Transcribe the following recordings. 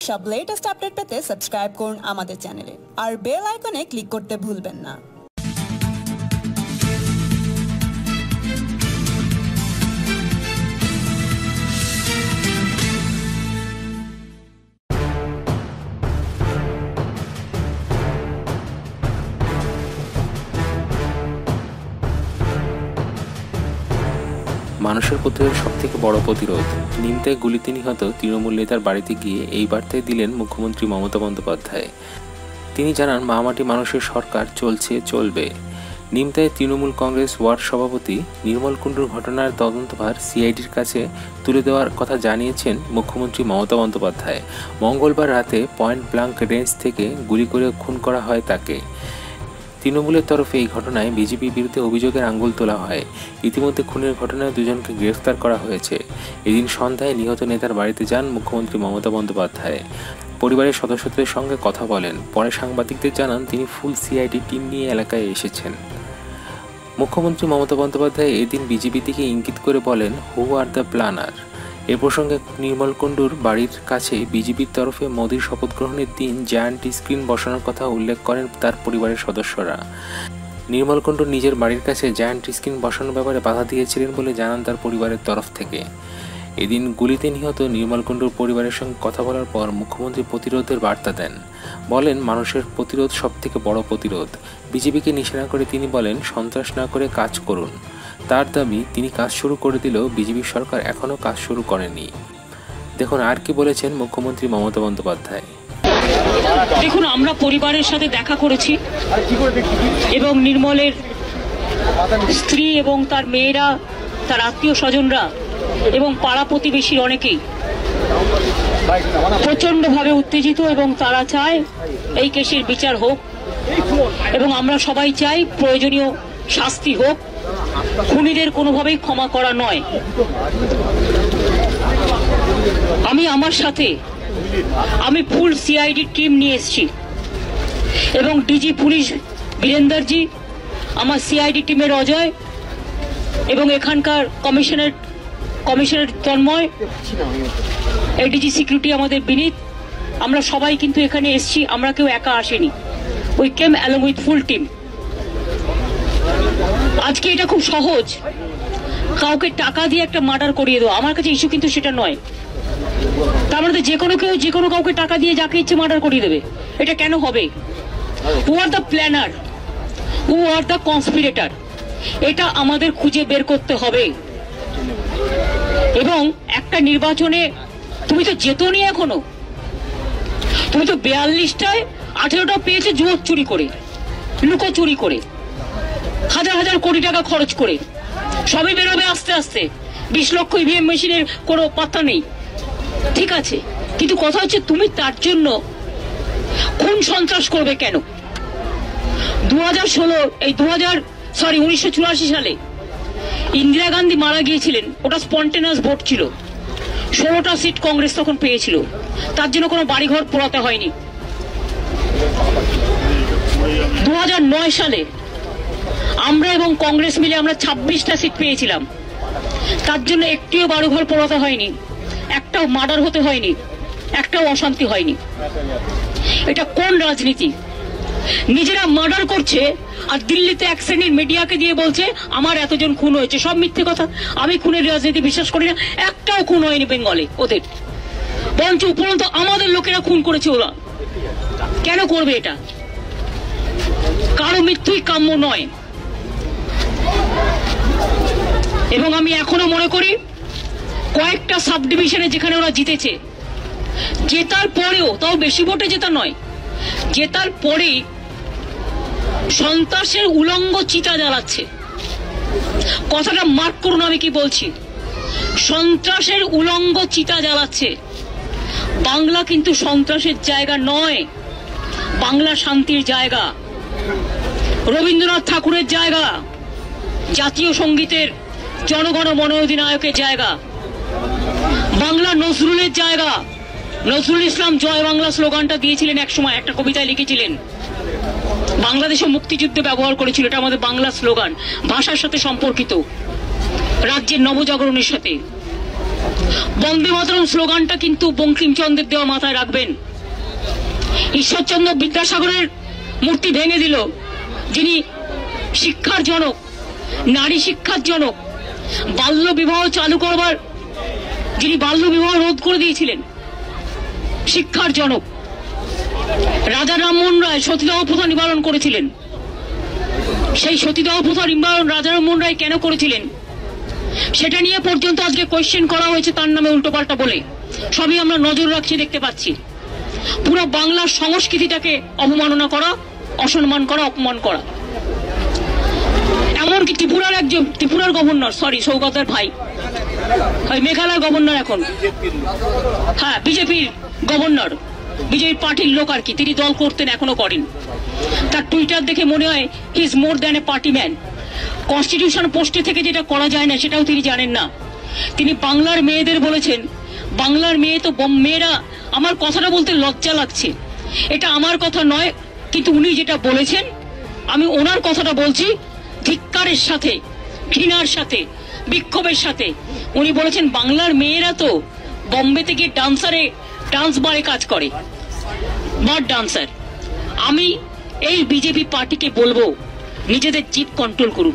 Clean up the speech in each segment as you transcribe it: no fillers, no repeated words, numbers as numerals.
সব latest update পেতে subscribe করুন আমাদের চ্যানেলে আর বেল আইকনে ক্লিক করতে ভুলবেন না। মানুষের প্রতিরোধ সবথেকে বড় প্রতিরোধ। নিমতায় গুলিতে নিহত তৃণমূল নেতার বাড়িতে গিয়ে এই বার্তায় দিলেন মুখ্যমন্ত্রী মমতা বন্দ্যোপাধ্যায়। তিনি জানান, মামাটি মানুষের সরকার চলছে, চলবে। নিমতায় তৃণমূল কংগ্রেস ওয়ার্ড সভাপতি নির্মল কুণ্ডুর ঘটনার তদন্তভার সিআইডির কাছে তুলে দেওয়ার কথা জানিয়েছেন মুখ্যমন্ত্রী মমতা বন্দ্যোপাধ্যায়। মঙ্গলবার রাতে পয়েন্ট ব্ল্যাঙ্ক রেঞ্জ থেকে গুলি করে খুন করা হয় তাকে। তৃণমূলের তরফে এই ঘটনায় বিজেপির বিরুদ্ধে অভিযোগের আঙুল তোলা হয়। ইতিমধ্যে খুনের ঘটনায় দুজনকে গ্রেফতার করা হয়েছে। এদিন সন্ধ্যায় নিহত নেতার বাড়িতে যান মুখ্যমন্ত্রী মমতা বন্দ্যোপাধ্যায়। পরিবারের সদস্যদের সঙ্গে কথা বলেন। পরে সাংবাদিকদের জানান, তিনি ফুল সিআইডি টিম নিয়ে এলাকায় এসেছেন। মুখ্যমন্ত্রী মমতা বন্দ্যোপাধ্যায় এদিন বিজেপি দিকে ইঙ্গিত করে বলেন, হু আর দ্য প্ল্যানার। এ প্রসঙ্গে নির্মল কুণ্ডুর বাড়ির কাছে বিজেপির তরফে মোদির শপথ গ্রহণের দিন জায়ান্ট স্ক্রিন বসানোর কথা উল্লেখ করেন তার পরিবারের সদস্যরা। নির্মল কুণ্ডু নিজের বাড়ির কাছে জায়ান্ট স্ক্রিন বসানোর ব্যাপারে বাধা দিয়েছিলেন বলে জানান তার পরিবারের তরফ থেকে। এদিন গুলিতে নিহত নির্মল কুণ্ডুর পরিবারের সঙ্গে কথা বলার পর মুখ্যমন্ত্রী প্রতিরোধের বার্তা দেন। বলেন, মানুষের প্রতিরোধ সবথেকে বড় প্রতিরোধ। বিজেপিকে নিশানা করে তিনি বলেন, সন্ত্রাস না করে কাজ করুন। তার দাবি, তিনি কাজ শুরু করে দিলেও বিজেপি সরকার এখনও কাজ শুরু করেনি। দেখুন আর কি বলেছেন মুখ্যমন্ত্রী মমতা বন্দ্যোপাধ্যায়। দেখুন, আমরা পরিবারের সাথে দেখা করেছি এবং নির্মলের স্ত্রী এবং তার মেয়েরা, তার আত্মীয় স্বজনরা এবং পাড়া প্রতিবেশীর অনেকেই প্রচন্ডভাবে উত্তেজিত এবং তারা চায় এই কেসের বিচার হোক এবং আমরা সবাই চাই প্রয়োজনীয় শাস্তি হোক। খুনিদের কোনোভাবেই ক্ষমা করা নয়। আমার সাথে আমি ফুল সিআইডি টিম নিয়ে এসেছি এবং ডিজি পুলিশ বীরেন্দ্রজি, আমার সিআইডি টিমের অজয় এবং এখানকার কমিশনার তন্ময়, এডিজি সিকিউরিটি আমাদের বিনীত, আমরা সবাই কিন্তু এখানে এসেছি। আমরা কেউ একা আসেনি। We came along with full team. আজকে এটা খুব সহজ, কাউকে টাকা দিয়ে একটা মার্ডার করিয়ে দেওয়া। আমার কাছে ইস্যু কিন্তু সেটা নয়। তার মধ্যে যে কোনো কাউকে টাকা দিয়ে যাকে ইচ্ছে মার্ডার করিয়ে দেবে, এটা কেন হবে? Who are the planner, who are the conspirator, এটা আমাদের খুঁজে বের করতে হবে। এবং একটা নির্বাচনে তুমি তো জেতোনি, এখনো তুমি তো 42টায় 18টা পেয়েছে জোর চুরি করে, লুকোচুরি করে, হাজার হাজার কোটি টাকা খরচ করে। সবই বেরোবে আস্তে আস্তে। 20 লক্ষ ইভিএম মেশিনের কোনো পাত্তা নেই, ঠিক আছে, কিন্তু কথা হচ্ছে তুমি তার জন্য খুন সন্ত্রাস করবে কেন? 1984 সালে ইন্দিরা গান্ধী মারা গিয়েছিলেন, ওটা স্পন্টেনিয়াস ভোট ছিল। 16টা সিট কংগ্রেস তখন পেয়েছিল, তার জন্য কোনো বাড়িঘর পোড়াতে হয়নি। 2009 সালে আমরা এবং কংগ্রেস মিলে আমরা 26টা সিট পেয়েছিলাম, তার জন্য একটিও বাড়িঘর পোড়াতে হয়নি, একটাও মার্ডার হতে হয়নি, একটাও অশান্তি হয়নি। এটা কোন রাজনীতি? নিজেরা মার্ডার করছে আর দিল্লিতে এক শ্রেণীর মিডিয়াকে দিয়ে বলছে আমার এতজন খুন হয়েছে। সব মিথ্যে কথা। আমি খুনের রাজনীতি বিশ্বাস করি না। একটাও খুন হয়নি বেঙ্গলে ওদের, বরঞ্চ উপরন্ত আমাদের লোকেরা খুন করেছে। ওরা কেন করবে এটা? কারো মৃত্যুই কাম্য নয়। এবং আমি এখনো মনে করি কয়েকটা সাব ডিভিশনে যেখানে ওরা জিতেছে, জেতার পরেও, তাও বেশি ভোটে জেতা নয়, জেতার পরে সন্ত্রাসের উলঙ্গ চিতা জ্বালাচ্ছে। কথাটা মার্ক করুন আমি কি বলছি। সন্ত্রাসের উলঙ্গ চিতা জ্বালাচ্ছে। বাংলা কিন্তু সন্ত্রাসের জায়গা নয়, বাংলা শান্তির জায়গা, রবীন্দ্রনাথ ঠাকুরের জায়গা, জাতীয় সঙ্গীতের জনগণ মন অধিনায়কের জায়গা, বাংলা নজরুলের জায়গা। নজরুল ইসলাম জয় বাংলা স্লোগানটা দিয়েছিলেন একসময়, একটা কবিতায় লিখেছিলেন, বাংলাদেশে মুক্তিযুদ্ধে ব্যবহার করেছিল। এটা আমাদের বাংলা স্লোগান, ভাষার সাথে সম্পর্কিত, রাজ্যের নবজাগরণের সাথে। বন্দে মাতরম স্লোগানটা কিন্তু বঙ্কিমচন্দ্রের দেওয়া, মাথায় রাখবেন। ঈশ্বরচন্দ্র বিদ্যাসাগরের মূর্তি ভেঙে দিল যিনি শিক্ষার জনক, নারী শিক্ষার জনক, বাল্য বিবাহ চালু করবার যিনি বাল্য বিবাহ রোধ করে দিয়েছিলেন, শিক্ষার জনক। রাজা রামমোহন রায় সতীদাহ প্রথা নিবারণ করেছিলেন। সেই সতীদাহ প্রথা নিবারণ রাজা রামমোহন রায় কেন করেছিলেন সেটা নিয়ে পর্যন্ত আজকে কোয়েশ্চেন করা হয়েছে তার নামে উল্টোপাল্টা বলে। সবই আমরা নজর রাখছি, দেখতে পাচ্ছি। পুরো বাংলার সংস্কৃতিটাকে অবমাননা করা, অসম্মান করা, অপমান করা। এমনকি ত্রিপুরার গভর্নর, সৌগতের ভাই, মেঘালয়ের গভর্নর এখন, হ্যাঁ বিজেপির গভর্নর, বিজেপি পার্টির লোক আর কি, তিনি দল করতেন, এখনো করেন। তার টুইটার দেখে মনে হয় he is more than a party man. Constitution পোস্টে থেকে যেটা করা যায় না সেটাও তিনি জানেন না। তিনি বাংলার মেয়েদের বলেছেন, বাংলার মেয়ে তো মেয়েরা, আমার কথাটা বলতে লজ্জা লাগছে, এটা আমার কথা নয়, কিন্তু উনি যেটা বলেছেন আমি ওনার কথাটা বলছি ধিক্কারের সাথে, ঘৃণার সাথে, বিক্ষোভের সাথে। উনি বলেছেন বাংলার মেয়েরা তো বম্বেতে গিয়ে ডান্স বারে কাজ করে, বার ডান্সার। আমি এই বিজেপি পার্টিকে বলবো নিজেদের জিভ কন্ট্রোল করুন।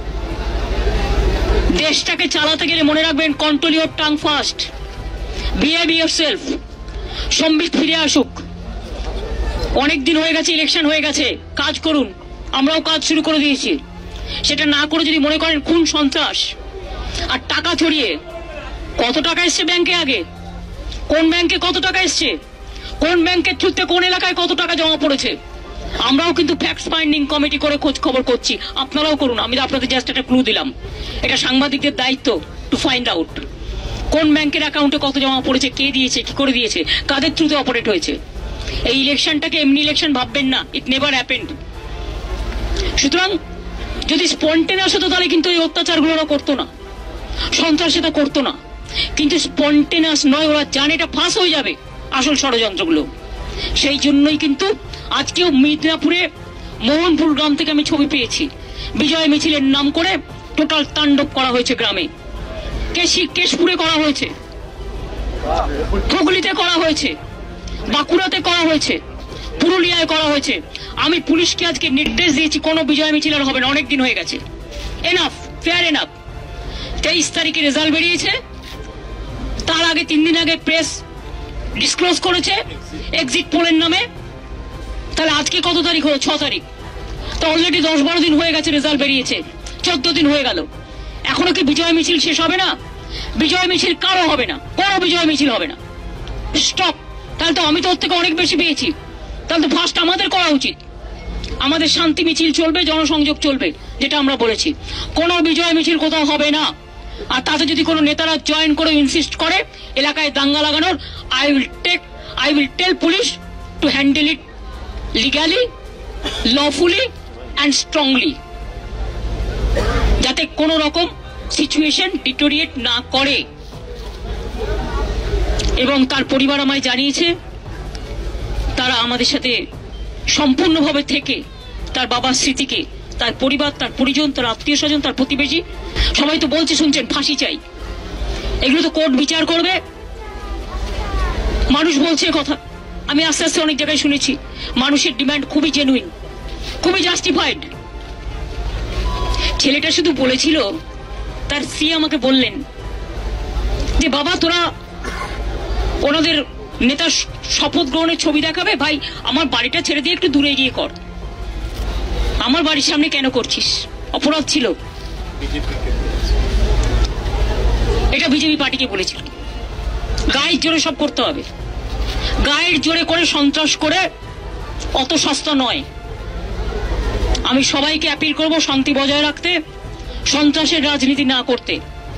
দেশটাকে চালাতে গেলে মনে রাখবেন, control your tongue first, behave yourself. সম্বিত ফিরে আসুক, অনেকদিন হয়ে গেছে, ইলেকশন হয়ে গেছে, কাজ করুন। আমরাও কাজ শুরু করে দিয়েছি। সেটা না করে যদি মনে করেন খুন সন্ত্রাস আর টাকা ছড়িয়ে, কত টাকা এসছে ব্যাংকে, আগে কোন ব্যাংকে কত টাকা এসছে, কোন ব্যাংকের থ্রুতে কোন এলাকায় কত টাকা জমা পড়েছে, আমরাও কিন্তু ফ্যাক্ট ফাইন্ডিং কমিটি করে খোঁজ খবর করছি। আপনারাও করুন, আমি আপনাদের জাস্ট একটা ক্লু দিলাম। এটা সাংবাদিকদের দায়িত্ব টু ফাইন্ড আউট কোন ব্যাংকের অ্যাকাউন্টে কত জমা পড়েছে, কে দিয়েছে, কি করে দিয়েছে, কাদের থ্রুতে অপারেট হয়েছে। এই ইলেকশনটাকে এমনি ইলেকশন ভাববেন না, ইট নেভার হ্যাপেন্ড। সুতরাং যদি স্পন্টেনিয়াস হতো তাহলে কিন্তু এই অত্যাচারগুলো ওরা করতো না, সন্ত্রাস এটা করতো না। কিন্তু স্পন্টেনিয়াস নয়, ওরা জানে এটা ফাঁস হয়ে যাবে আসল ষড়যন্ত্রগুলো। সেই জন্যই কিন্তু আজকেও মিদনাপুরে মোহনপুর গ্রাম থেকে আমি ছবি পেয়েছি, বিজয় মিছিলের নাম করে টোটাল তাণ্ডব করা হয়েছে গ্রামে। কেশপুরে করা হয়েছে, হুগলিতে করা হয়েছে, বাঁকুড়াতে করা হয়েছে, পুরুলিয়ায় করা হয়েছে। আমি পুলিশকে আজকে নির্দেশ দিয়েছি কোনো বিজয় মিছিল আর হবে না, অনেকদিন হয়ে গেছে, এনাফ, ফেয়ার এনাফ। 23 তারিখে রেজাল্ট বেরিয়েছে, তার আগে 3 দিন আগে প্রেস ডিসক্লোজ করেছে এক্সিট পোলের নামে। তাহলে আজকে কত তারিখ হলো? 6 তারিখ। তো অলরেডি 10-12 দিন হয়ে গেছে, রেজাল্ট বেরিয়েছে, 14 দিন হয়ে গেল। এখনো কি বিজয় মিছিল শেষ হবে না? বিজয় মিছিল কারো হবে না, কোনো বিজয় মিছিল হবে না, স্টপ। তাহলে তো আমি তো ওর থেকে অনেক বেশি পেয়েছি, তাহলে তো ফার্স্ট আমাদের করা উচিত। আমাদের শান্তি মিছিল চলবে, জনসংযোগ চলবে, যেটা আমরা বলেছি। কোনো বিজয় মিছিল কোথাও হবে না। আর তাতে যদি কোনো নেতারা জয়েন করে ইনসিস্ট করে এলাকায় দাঙ্গা লাগানোর, I will tell police to handle it legally, lawfully and strongly, যাতে কোনো রকম সিচুয়েশন ডিটোরিয়েট না করে। এবং তার পরিবার আমায় জানিয়েছে তারা আমাদের সাথে সম্পূর্ণভাবে থেকে তার বাবার স্মৃতিকে, তার পরিবার, তার পরিজন, তার আত্মীয় স্বজন, তার প্রতিবেশী সবাই তো বলছে, শুনছেন, ফাঁসি চাই। এগুলো তো কোর্ট বিচার করবে। মানুষ বলছে কথা, আমি আস্তে আস্তে অনেক জায়গায় শুনেছি মানুষের ডিমান্ড খুবই জেনুইন, খুবই জাস্টিফাইড। ছেলেটা শুধু বলেছিল, তার স্ত্রী আমাকে বললেন যে বাবা তোরা ওনাদের নেতার শপথ গ্রহণের ছবি দেখাবে, ভাই আমার বাড়িটা ছেড়ে দিয়ে একটু দূরে গিয়ে কর, আমার বাড়ির সামনে কেন করছিস, অপরাধ ছিল। এটা বিজেপি পার্টিকে বলেছিল। গায়ের জোরে সব করতে হবে, গায়ের জোরে করে সন্ত্রাস করে অত সস্তা নয়। আমি সবাইকে অ্যাপিল করব শান্তি বজায় রাখতে, সন্ত্রাসের রাজনীতি না করতে।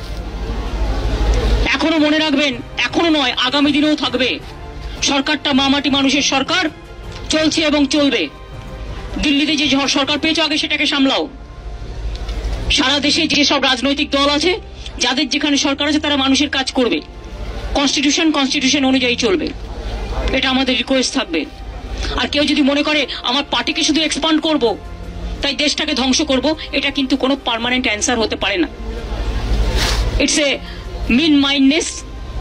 এখনো মনে রাখবেন, এখনো নয়, আগামী দিনেও থাকবে। সরকারটা মামাটি মানুষের সরকার, চলছে এবং চলবে। দিল্লিতে যে সরকার পেয়েছো আগে সেটাকে সামলাও। সারা দেশে যেসব রাজনৈতিক দল আছে, যাদের যেখানে সরকার আছে, তারা মানুষের কাজ করবে, কনস্টিটিউশন অনুযায়ী চলবে। এটা আমাদের রিকোয়েস্ট থাকবে। আর কেউ যদি মনে করে আমার পার্টিকে শুধু এক্সপান্ড করব, তাই দেশটাকে ধ্বংস করব, এটা কিন্তু কোনো পার্মানেন্ট অ্যান্সার হতে পারে না। ইটস এ মিন মাইন্ডনেস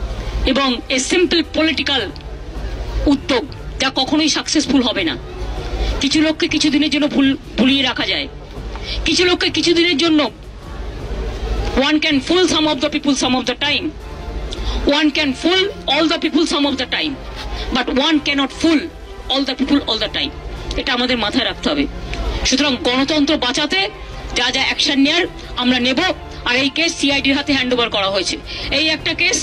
এবং এ সিম্পল পলিটিক্যাল উদ্যোগ যা কখনোই সাকসেসফুল হবে না। কিছু লোককে কিছুদিনের জন্য ভুলিয়ে রাখা যায়, কিছু লোককে কিছুদিনের জন্য one can fool some of the people some of the time, one can fool all the people some of the time, but one cannot fool all the people all the time. এটা আমাদের মাথায় রাখতে হবে। সুতরাং গণতন্ত্র বাঁচাতে যা যা অ্যাকশন নেয়ার আমরা নেব। আর এই কেস সিআইডির হাতে হ্যান্ড ওভার করা হয়েছে। এই একটা কেস,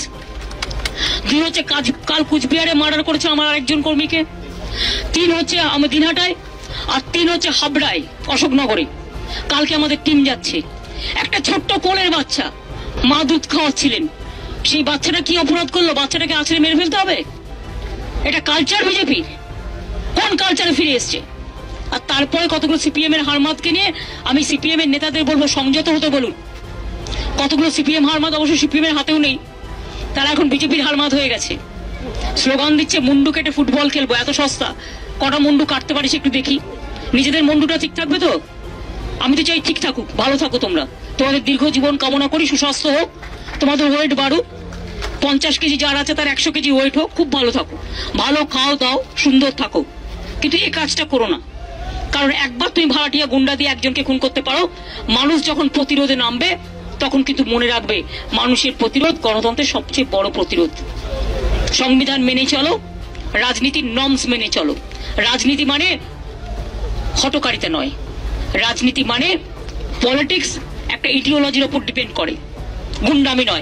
2 হচ্ছে কাল কুচবিহারে মার্ডার করেছে আমার আরেকজন কর্মীকে, 3 হচ্ছে আমার দিনহাটায়, আর 3 হচ্ছে হাবড়ায় অশোকনগরে। কালকে আমাদের টিম যাচ্ছে। একটা ছোট্ট কোলের বাচ্চা, মা দুধ খাওয়াচ্ছিলেন, সেই বাচ্চাটা কি অপরাধ করলো? বাচ্চাটাকে আছড়ে মেরে ফেলতে হবে? এটা কালচার বিজেপির? কোন কালচারে ফিরে এসছে? আর তারপরে কতগুলো সিপিএম এর হারমাতকে নিয়ে আমি সিপিএম এর নেতাদের বলবো সংযত হতে বলুন। কতগুলো সিপিএম হারমাত অবশ্য সিপিএম এর হাতেও নেই, তারা এখন বিজেপির হারমাত হয়ে গেছে। স্লোগান দিচ্ছে মুন্ডু কেটে ফুটবল খেলবো। এত সস্তা, কটা মুন্ডু কাটতে পারিস একটু দেখি। নিজেদের মুন্ডুটা ঠিক থাকবে তো? আমি তো চাই ঠিক থাকুক, ভালো থাকো তোমরা, তোমাদের দীর্ঘ জীবন কামনা করি, সুস্বাস্থ্য হোক, তোমাদের ওয়েট বাড়ুক, 50 কেজি যার আছে তার 100 কেজি ওয়েট হোক, খুব ভালো থাকো, ভালো খাও দাও, সুন্দর থাকো। কিন্তু এই কাজটা করো না, কারণ একবার তুমি ভাড়াটিয়া গুন্ডা দিয়ে একজনকে খুন করতে পারো। মানুষ যখন প্রতিরোধে নামবে তখন কিন্তু মনে রাখবে মানুষের প্রতিরোধ গণতন্ত্রের সবচেয়ে বড় প্রতিরোধ। সংবিধান মেনে চলো, রাজনীতির নর্মস মেনে চলো। রাজনীতি মানে হটকারিতা নয়, রাজনীতি মানে পলিটিক্স একটা ইডিওলজির উপর ডিপেন্ড করে, গুন্ডামি নয়,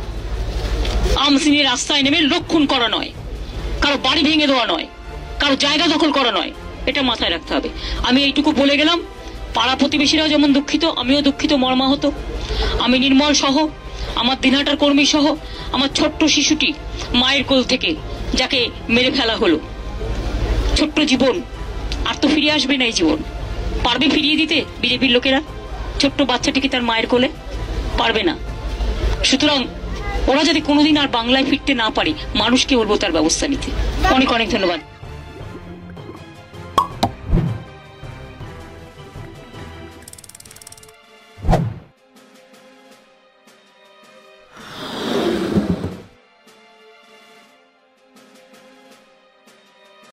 আর্মস নিয়ে রাস্তায় নেমে লক্ষণ করা নয়, কারো বাড়ি ভেঙে দেওয়া নয়, কারো জায়গা দখল করা নয়। এটা মাথায় রাখতে হবে। আমি এইটুকু বলে গেলাম। পাড়া প্রতিবেশীরাও যেমন দুঃখিত, আমিও দুঃখিত, মর্মাহত। আমি নির্মল সহ, আমার দিনহাটার কর্মী সহ, আমার ছোট্ট শিশুটি মায়ের কোল থেকে যাকে মেরে ফেলা হলো, ছোট্ট জীবন, আর তো ফিরে আসবে না এই জীবন। পারবে ফিরিয়ে দিতে বিজেপির লোকেরা ছোট্ট বাচ্চাটিকে তার মায়ের কোলে? পারবে না। সুতরাং ওরা যদি কোনোদিন আর বাংলায় ফিরতে না পারে, মানুষকে বলবো তার ব্যবস্থা নিতে। অনেক অনেক ধন্যবাদ।